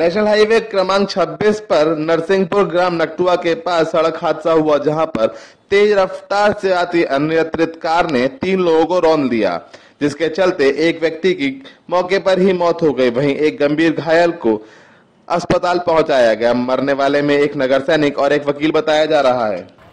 National highway क्रमांक 26 पर नरसिंहपुर ग्राम नकटुआ के पास सड़क हादसा हुआ, जहां पर तेज रफ्तार से आती अनियंत्रित कार ने 3 लोगों को रौंद दिया, जिसके चलते एक व्यक्ति की मौके पर ही मौत हो गई। वहीं एक गंभीर घायल को अस्पताल पहुंचाया गया। मरने वाले में एक नगर सैनिक और एक वकील बताया जा रहा है।